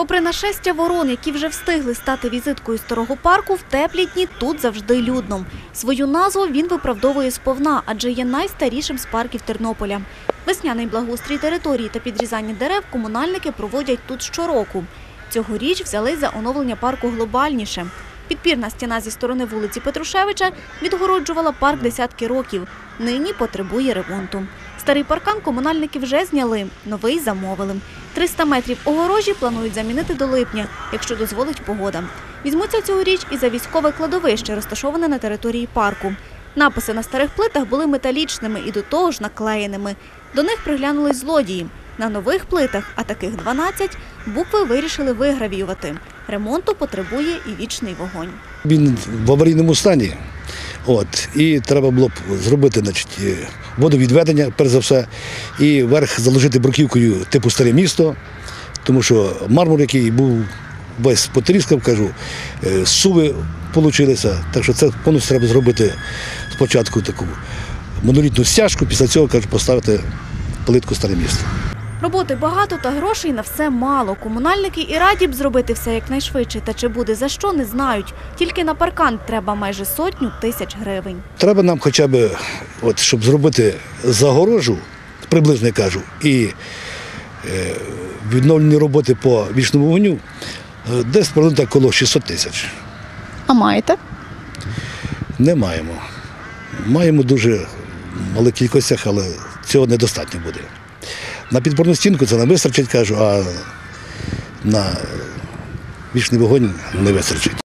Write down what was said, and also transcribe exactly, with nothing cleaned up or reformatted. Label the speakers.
Speaker 1: Попри нашестя ворон, які вже встигли стати візиткою старого парку, в теплі дні тут завжди людно. Свою назву він виправдовує сповна, адже є найстарішим з парків Тернополя. Весняний благоустрій території та підрізання дерев комунальники проводять тут щороку. Цьогоріч взялись за оновлення парку глобальніше. Підпірна стіна зі сторони вулиці Петрушевича відгороджувала парк десятки років. Нині потребує ремонту. Старий паркан комунальники вже зняли, новий замовили. триста метрів огорожі планують замінити до липня, якщо дозволить погода. Візьмуться цьогоріч і за військове кладовище, розташоване на території парку. Написи на старих плитах були металічними і до того ж наклеєними. До них приглянулись злодії. На нових плитах, а таких дванадцять, букви вирішили вигравіювати. Ремонту потребує і вічний вогонь.
Speaker 2: Він в аварійному стані. От, і треба було б зробити, значить, водовідведення, перш за все, і верх заложити бруківкою типу старе місто, тому що мармур, який був весь потріскав, кажу, суви получилися, так що це повністю треба зробити спочатку таку монолітну стяжку, після цього, кажу, поставити плитку старе місто.
Speaker 1: Роботи багато та грошей на все мало. Комунальники і раді б зробити все якнайшвидше, та чи буде за що, не знають. Тільки на паркан треба майже сотню тисяч гривень.
Speaker 2: Треба нам хоча б, от, щоб зробити загорожу, приблизно я кажу, і е, відновлені роботи по вічному вогню, десь приблизно коло шістсот тисяч.
Speaker 3: А маєте?
Speaker 2: Не маємо. Маємо дуже малих кількостях, але цього недостатньо буде. На підпорну стінку це не вистачить, кажу, а на вічний вогонь не вистачить.